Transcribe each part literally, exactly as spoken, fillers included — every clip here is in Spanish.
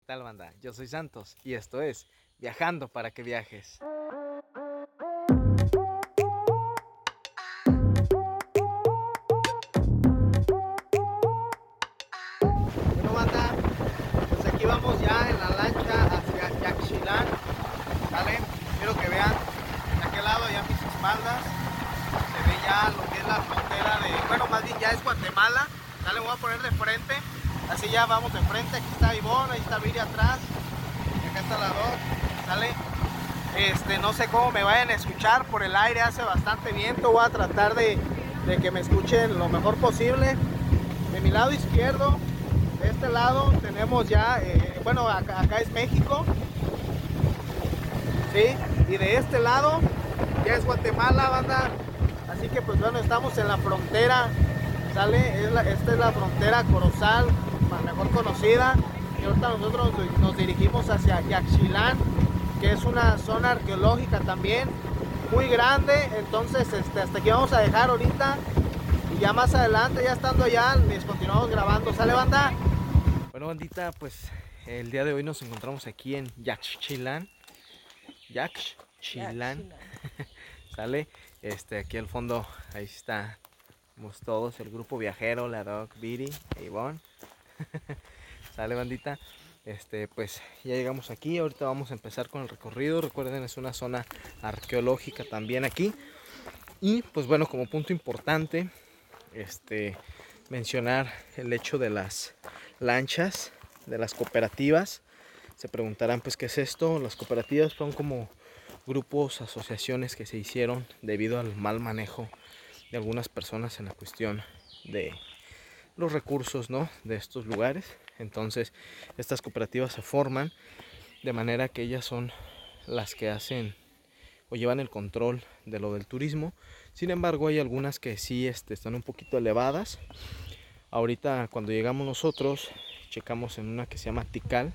tal, banda? Yo soy Santos y esto es Viajando para que viajes. Bueno, banda, pues aquí vamos ya en la lancha hacia Yaxchilán, ¿vale? Quiero que vean de aquel lado, ya a mis espaldas, se ve ya lo que es la frontera de, bueno, más bien ya es Guatemala, ¿vale? Me voy a poner de frente, así ya vamos de frente. Aquí está Ivonne, ahí está Viri atrás, y acá está la Doc, ¿sale? Este, no sé cómo me vayan a escuchar por el aire, hace bastante viento. Voy a tratar de, de que me escuchen lo mejor posible. De mi lado izquierdo, de este lado tenemos ya, eh, bueno, acá, acá es México, ¿sí? Y de este lado ya es Guatemala, banda. Así que pues bueno, estamos en la frontera, ¿sale? Es la, esta es la frontera Corozal, mejor conocida. Y ahorita nosotros nos dirigimos hacia Yaxchilán, que es una zona arqueológica también muy grande. Entonces este, hasta aquí vamos a dejar ahorita, y ya más adelante, ya estando allá, les continuamos grabando. ¿Sale, banda? Bueno, bandita, pues el día de hoy nos encontramos aquí en Yaxchilán. Yaxchilán. ¿Sale? Este, aquí al fondo, ahí estamos todos, el grupo viajero, la Doc, Viri e Ivonne. ¿Sale, bandita? Este, pues ya llegamos aquí. Ahorita vamos a empezar con el recorrido. Recuerden, es una zona arqueológica también aquí. Y pues bueno, como punto importante, este, mencionar el hecho de las lanchas, de las cooperativas. Se preguntarán, pues, ¿qué es esto? Las cooperativas son como grupos, asociaciones que se hicieron debido al mal manejo de algunas personas en la cuestión de los recursos, ¿no?, de estos lugares. Entonces estas cooperativas se forman de manera que ellas son las que hacen o llevan el control de lo del turismo. Sin embargo, hay algunas que sí este, están un poquito elevadas. Ahorita cuando llegamos nosotros checamos en una que se llama Tikal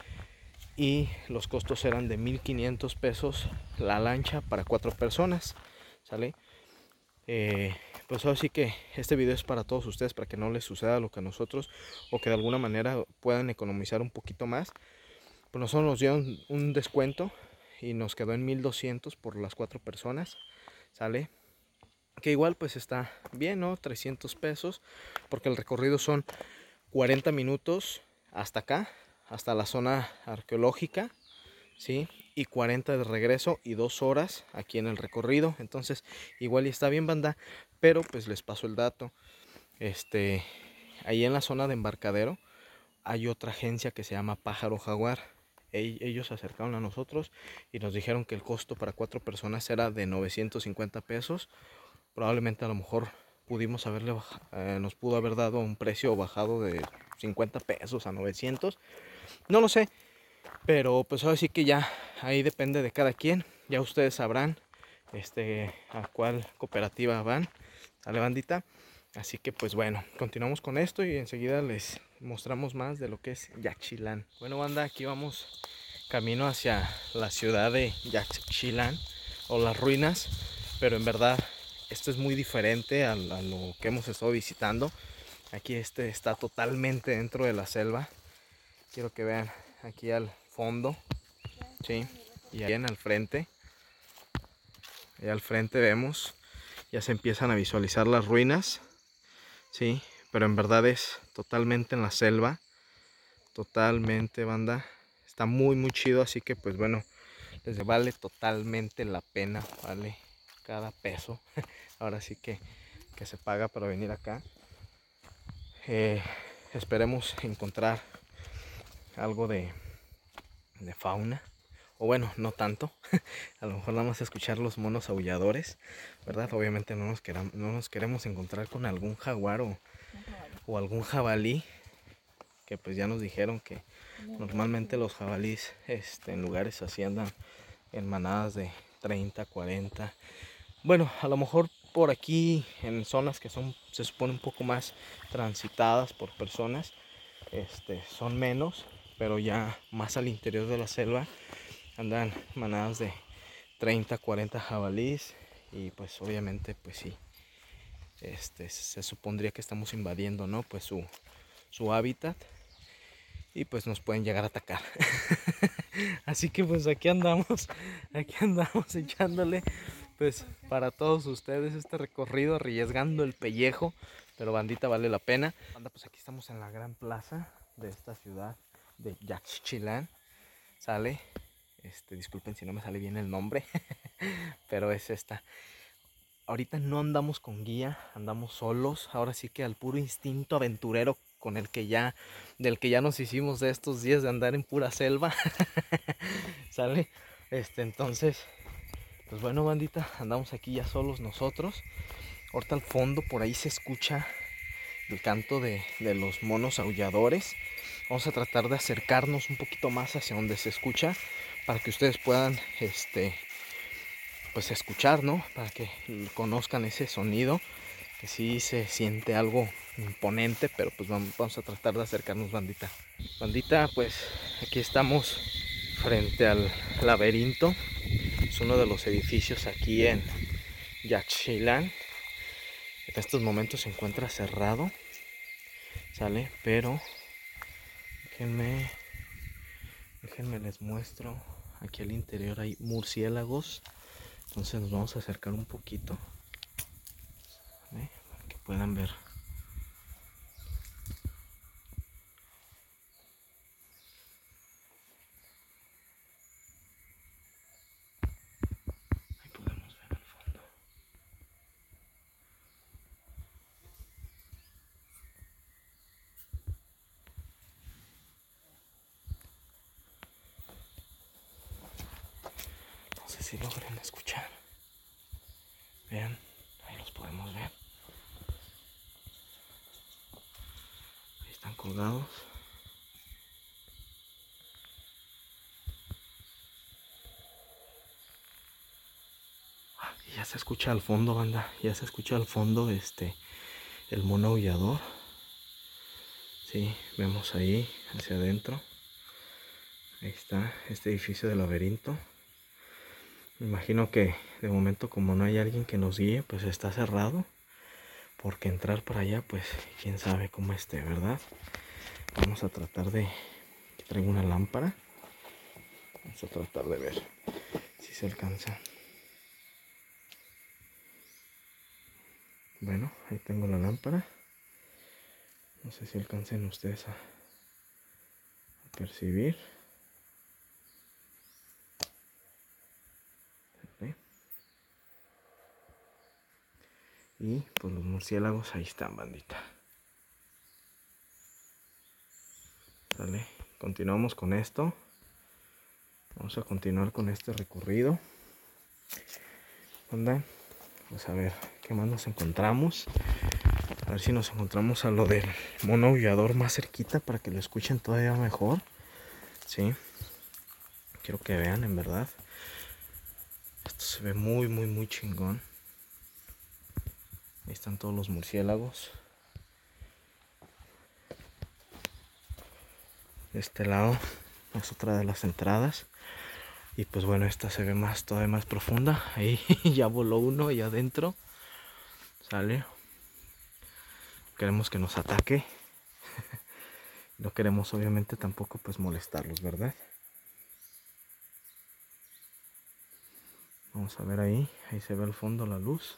y los costos eran de mil quinientos pesos la lancha para cuatro personas, ¿sale? Eh, pues ahora sí que este video es para todos ustedes, para que no les suceda lo que a nosotros, o que de alguna manera puedan economizar un poquito más. Pues nosotros nos dieron un descuento y nos quedó en mil doscientos por las cuatro personas, ¿sale? Que igual pues está bien, ¿no? trescientos pesos, porque el recorrido son cuarenta minutos hasta acá, hasta la zona arqueológica, ¿sí? Y cuarenta de regreso y dos horas aquí en el recorrido. Entonces igual y está bien, banda, pero pues les paso el dato. Este, ahí en la zona de embarcadero hay otra agencia que se llama Pájaro Jaguar. Ellos se acercaron a nosotros y nos dijeron que el costo para cuatro personas era de novecientos cincuenta pesos. Probablemente a lo mejor pudimos haberle eh, nos pudo haber dado un precio bajado de cincuenta pesos a novecientos. No lo sé, pero pues ahora sí que ya ahí depende de cada quien. Ya ustedes sabrán este, a cuál cooperativa van, a la bandita. Así que pues bueno, continuamos con esto y enseguida les mostramos más de lo que es Yaxchilán. Bueno, banda, aquí vamos camino hacia la ciudad de Yaxchilán o las ruinas, pero en verdad esto es muy diferente a, a lo que hemos estado visitando. Aquí este está totalmente dentro de la selva. Quiero que vean aquí al fondo, ¿sí? Y ahí en al frente, ahí al frente vemos, ya se empiezan a visualizar las ruinas, ¿sí? Pero en verdad es totalmente en la selva, totalmente, banda. Está muy muy chido, así que pues bueno, les vale totalmente la pena, vale cada peso. Ahora sí que, que se paga para venir acá. Eh, esperemos encontrar algo de, de fauna. O bueno, no tanto. A lo mejor nada más escuchar los monos aulladores, ¿verdad? Obviamente no nos, queramos, no nos queremos encontrar con algún jaguar o, o algún jabalí. Que pues ya nos dijeron que normalmente los jabalíes este, en lugares así andan en manadas de treinta, cuarenta. Bueno, a lo mejor por aquí en zonas que son, se supone, un poco más transitadas por personas, este, son menos, pero ya más al interior de la selva andan manadas de treinta, cuarenta jabalíes. Y pues obviamente pues sí, este, se supondría que estamos invadiendo, ¿no?, pues su, su hábitat. y pues nos pueden llegar a atacar. Así que pues aquí andamos, aquí andamos echándole pues para todos ustedes este recorrido, arriesgando el pellejo, pero bandita, vale la pena. Banda, pues aquí estamos en la gran plaza de esta ciudad de Yaxchilán, sale, este, disculpen si no me sale bien el nombre, pero es esta. Ahorita no andamos con guía, andamos solos, ahora sí que al puro instinto aventurero con el que ya, del que ya nos hicimos de estos días de andar en pura selva, sale, este, entonces, pues bueno, bandita, andamos aquí ya solos nosotros. Ahorita al fondo por ahí se escucha el canto de, de los monos aulladores. Vamos a tratar de acercarnos un poquito más hacia donde se escucha para que ustedes puedan este, pues escuchar, ¿no? Para que conozcan ese sonido, que sí se siente algo imponente, pero pues vamos, vamos a tratar de acercarnos, bandita. Bandita, pues aquí estamos frente al laberinto. Es uno de los edificios aquí en Yaxchilán. En estos momentos se encuentra cerrado, ¿sale? Pero déjenme, déjenme les muestro. Aquí al interior hay murciélagos, entonces nos vamos a acercar un poquito, ¿vale? Para que puedan ver. Ahí podemos ver al fondo. No sé si logren escuchar. Vean, ahí los podemos ver. Ahí están colgados. Ah, y ya se escucha al fondo, banda. Ya se escucha al fondo este el mono aullador. Sí, vemos ahí hacia adentro. Ahí está este edificio del laberinto. Me imagino que de momento, como no hay alguien que nos guíe, pues está cerrado. Porque entrar para allá, pues quién sabe cómo esté, ¿verdad? Vamos a tratar de... Aquí traigo una lámpara. Vamos a tratar de ver si se alcanza. Bueno, ahí tengo la lámpara. No sé si alcancen ustedes a, a percibir. ¿Sí? Y pues los murciélagos ahí están, bandita. ¿Sale? Continuamos con esto. Vamos a continuar con este recorrido. ¿Onda? Pues a ver, ¿qué más nos encontramos? A ver si nos encontramos a lo del mono aullador más cerquita para que lo escuchen todavía mejor. Sí. Quiero que vean, en verdad. Esto se ve muy, muy, muy chingón. Ahí están todos los murciélagos. De este lado es otra de las entradas. Y pues bueno, esta se ve más, todavía más profunda. Ahí ya voló uno allá adentro. Sale. Queremos que nos ataque. No queremos obviamente tampoco pues molestarlos, ¿verdad? Vamos a ver ahí. Ahí se ve al fondo la luz.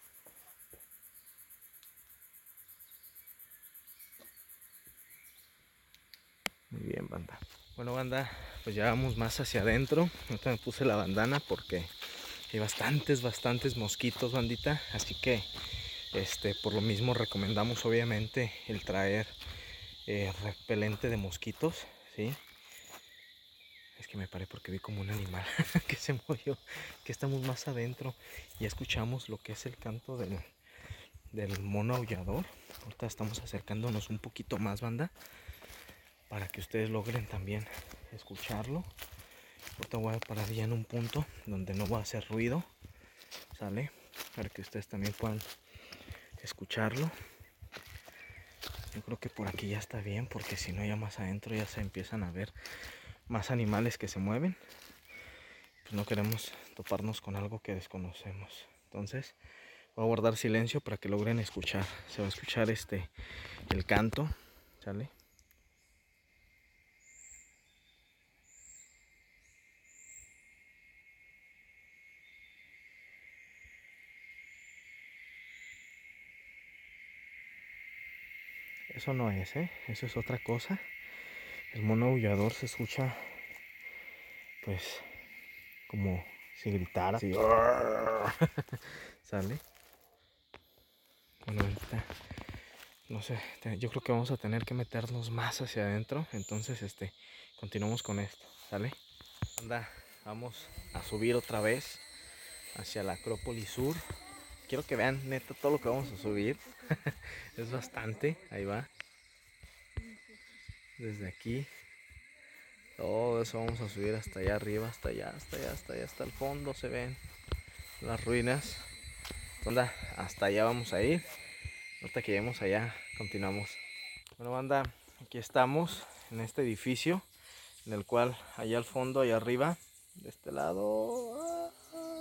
Muy bien, banda. Bueno, banda, pues ya vamos más hacia adentro. Ahorita me puse la bandana porque hay bastantes, bastantes mosquitos, bandita. Así que, este, por lo mismo recomendamos obviamente el traer eh, repelente de mosquitos, ¿sí? Es que me paré porque vi como un animal que se movió, que estamos más adentro. Y escuchamos lo que es el canto del, del mono aullador. Ahorita estamos acercándonos un poquito más, banda, para que ustedes logren también escucharlo. Ahorita voy a parar ya en un punto donde no va a hacer ruido, ¿sale? Para que ustedes también puedan escucharlo. Yo creo que por aquí ya está bien, porque si no, ya más adentro ya se empiezan a ver más animales que se mueven. Pues no queremos toparnos con algo que desconocemos. Entonces voy a guardar silencio para que logren escuchar. Se va a escuchar este el canto, ¿sale? eso no es, ¿eh? Eso es otra cosa. El mono aullador se escucha, pues, como si gritara. Así. ¿Sale? Bueno, ahorita, no sé, yo creo que vamos a tener que meternos más hacia adentro. Entonces, este, continuamos con esto, ¿sale? Anda, vamos a subir otra vez hacia la Acrópolis Sur. Quiero que vean neta todo lo que vamos a subir. Es bastante, ahí va. Desde aquí, todo eso vamos a subir hasta allá arriba, hasta allá, hasta allá, hasta allá, hasta el fondo se ven las ruinas. Anda, hasta allá vamos a ir. Ahorita que lleguemos allá, continuamos. Bueno, banda, aquí estamos en este edificio, en el cual allá al fondo, allá arriba, de este lado,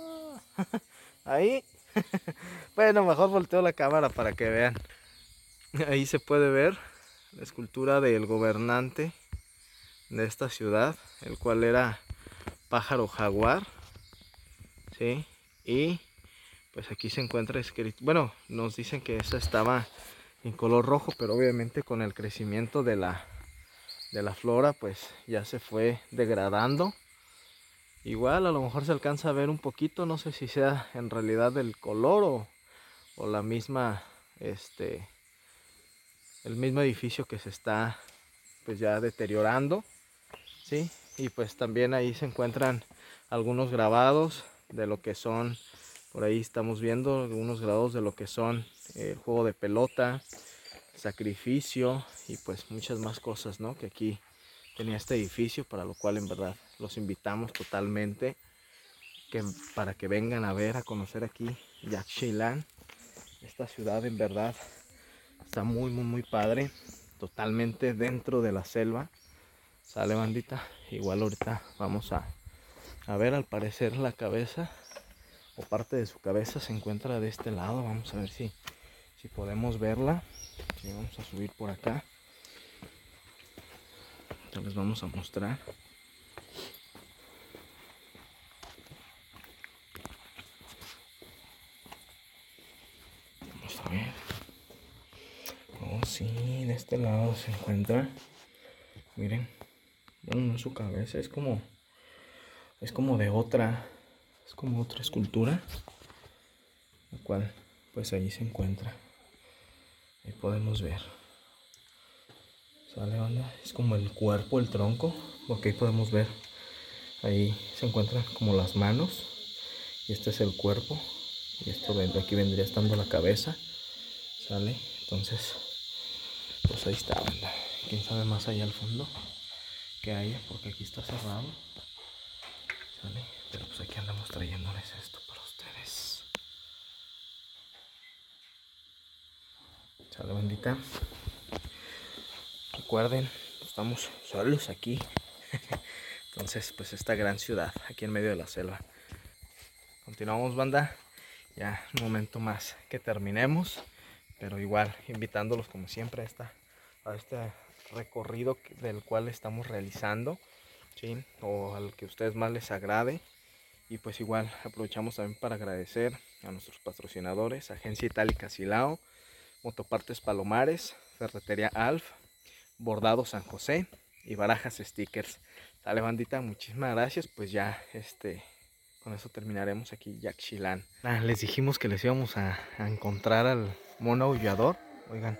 ahí, bueno, mejor volteo la cámara para que vean. Ahí se puede ver la escultura del gobernante de esta ciudad, el cual era Pájaro Jaguar, ¿sí? Y pues aquí se encuentra escrito, bueno, nos dicen que esa estaba en color rojo, pero obviamente con el crecimiento de la, de la flora, pues ya se fue degradando. Igual a lo mejor se alcanza a ver un poquito, no sé si sea en realidad el color o, o la misma, este, el mismo edificio que se está pues ya deteriorando, ¿sí? Y pues también ahí se encuentran algunos grabados de lo que son, por ahí estamos viendo algunos grabados de lo que son el juego de pelota, sacrificio y pues muchas más cosas, ¿no? Que aquí tenía este edificio, para lo cual en verdad los invitamos totalmente que, para que vengan a ver, a conocer aquí Yaxchilán. Esta ciudad en verdad está muy muy muy padre, totalmente dentro de la selva. Sale, bandita, igual ahorita vamos a, a ver, al parecer la cabeza o parte de su cabeza se encuentra de este lado. Vamos a ver si, si podemos verla. Sí, vamos a subir por acá. Ya les vamos a mostrar. Vamos a ver. Oh, sí, de este lado se encuentra. Miren. Bueno, no es su cabeza, es como. Es como de otra. Es como otra escultura. La cual, pues ahí se encuentra. Ahí podemos ver. Sale, banda. Es como el cuerpo, el tronco. Porque ahí podemos ver. Ahí se encuentran como las manos. Y este es el cuerpo. Y esto de aquí vendría estando la cabeza. Sale. Entonces, pues ahí está, banda. Quién sabe más allá al fondo que haya, porque aquí está cerrado. Sale. Pero pues aquí andamos trayéndoles esto para ustedes. Sale, bandita. Recuerden, estamos solos aquí. Entonces, pues esta gran ciudad, aquí en medio de la selva. Continuamos, banda. Ya un momento más que terminemos. Pero igual, invitándolos como siempre a, esta, a este recorrido del cual estamos realizando, ¿sí? O al que a ustedes más les agrade. Y pues igual aprovechamos también para agradecer a nuestros patrocinadores: Agencia Itálica Silao, Motopartes Palomares, Ferretería Alf, Bordado San José y Barajas Stickers. Sale, bandita, muchísimas gracias. Pues ya este con eso terminaremos aquí Yaxchilán. Ah, les dijimos que les íbamos a, a encontrar al mono aullador. Oigan.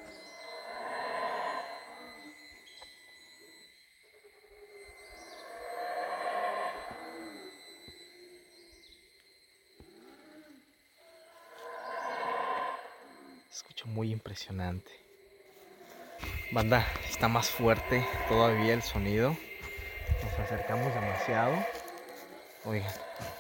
Se escucha muy impresionante. Banda, está más fuerte todavía el sonido. Nos acercamos demasiado. Oigan.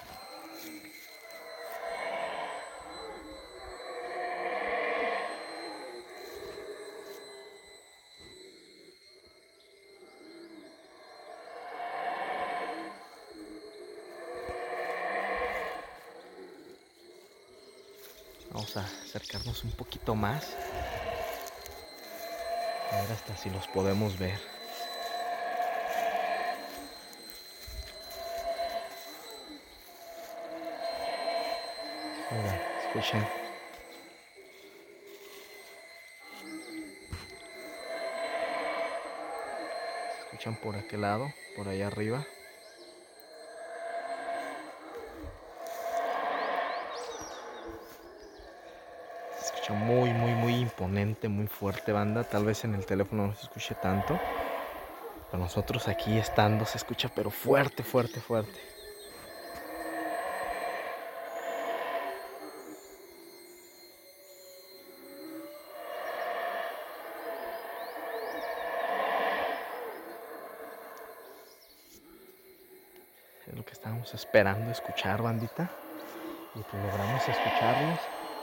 Vamos a acercarnos un poquito más. A ver hasta si los podemos ver. Oigan, escuchen. escuchan por aquel lado, por allá arriba. Se escucha muy, muy, muy imponente, muy fuerte, banda. Tal vez en el teléfono no se escuche tanto. Para nosotros aquí estando se escucha pero fuerte, fuerte, fuerte. Es lo que estábamos esperando escuchar, bandita. Y pues logramos escucharlos.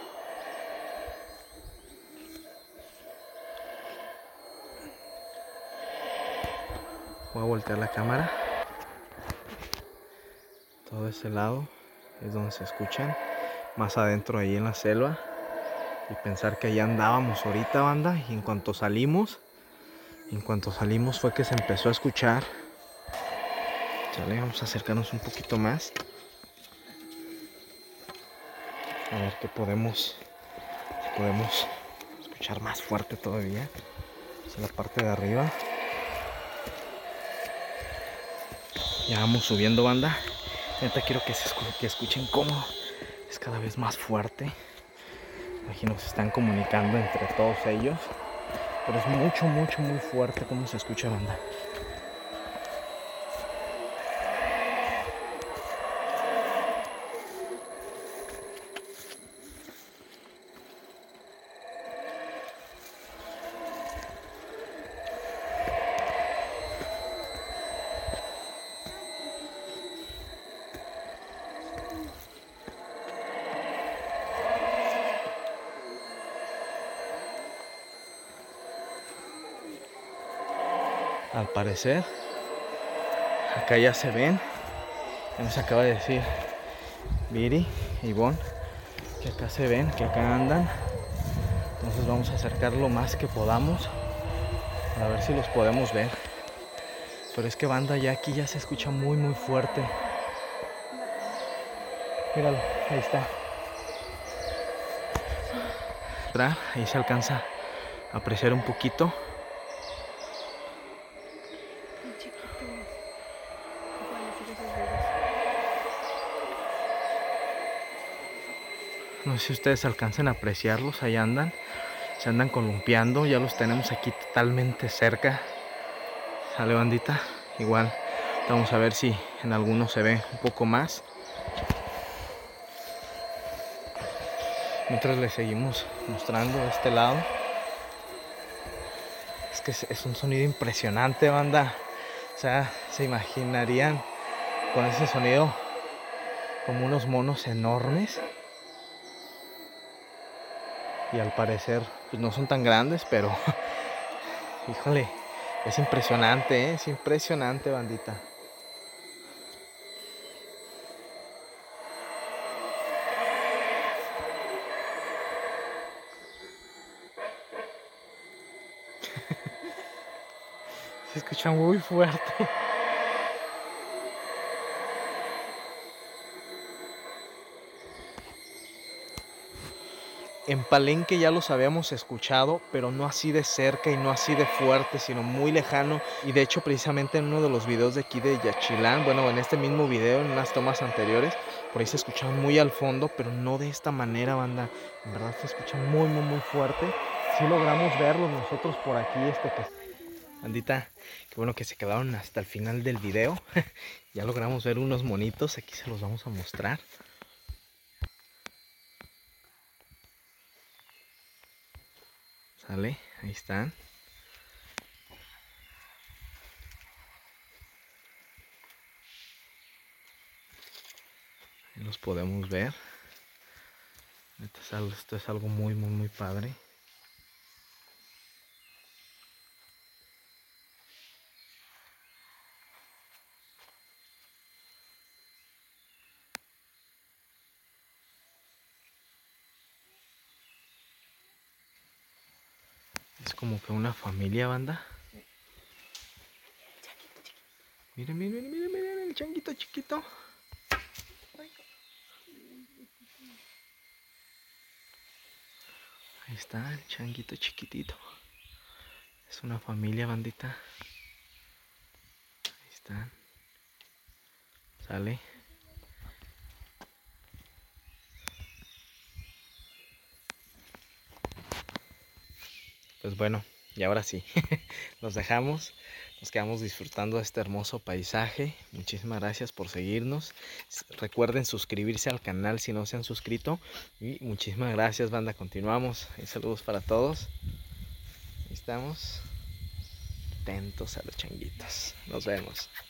Voy a voltear la cámara. Todo ese lado es donde se escuchan. Más adentro ahí en la selva. Y pensar que allá andábamos ahorita, banda. Y en cuanto salimos, en cuanto salimos fue que se empezó a escuchar. Chale, vamos a acercarnos un poquito más. A ver qué podemos, podemos escuchar más fuerte todavía. Es la parte de arriba. Ya vamos subiendo, banda. Neta quiero que, se escu que escuchen cómo es cada vez más fuerte. Imagino que se están comunicando entre todos ellos. Pero es mucho, mucho, muy fuerte cómo se escucha, banda. Al parecer, acá ya se ven. Ya nos acaba de decir Viri y Ivonne que acá se ven, que acá andan. Entonces vamos a acercar lo más que podamos para ver si los podemos ver. Pero es que, banda, ya aquí ya se escucha muy muy fuerte. Míralo, ahí está. Ahí se alcanza a apreciar un poquito. No sé si ustedes alcancen a apreciarlos, ahí andan. Se andan columpiando, ya los tenemos aquí totalmente cerca. Sale, bandita. Igual vamos a ver si en alguno se ve un poco más. Mientras les seguimos mostrando de este lado. Es que es un sonido impresionante, banda. O sea, se imaginarían con ese sonido como unos monos enormes. Y al parecer pues no son tan grandes, pero híjole, es impresionante, ¿eh? Es impresionante, bandita. Se escucha muy fuerte. En Palenque ya los habíamos escuchado, pero no así de cerca y no así de fuerte, sino muy lejano. Y de hecho, precisamente en uno de los videos de aquí de Yaxchilán, bueno, en este mismo video, en unas tomas anteriores, por ahí se escuchaban muy al fondo, pero no de esta manera, banda. En verdad se escuchan muy, muy, muy fuerte. Sí logramos verlos nosotros por aquí, este que... Bandita, qué bueno que se quedaron hasta el final del video. Ya logramos ver unos monitos, aquí se los vamos a mostrar. Sale, ahí están. Ahí los podemos ver. Esto es algo, esto es algo muy, muy, muy padre. Es como que una familia, banda. Miren, miren, miren, miren el changuito chiquito. Ahí está el changuito chiquitito. Es una familia, bandita. están. Sale. Pues bueno, y ahora sí, nos dejamos, nos quedamos disfrutando de este hermoso paisaje. Muchísimas gracias por seguirnos. Recuerden suscribirse al canal si no se han suscrito. Y muchísimas gracias, banda. Continuamos. Y saludos para todos. Ahí estamos. Atentos a los changuitos. Nos vemos.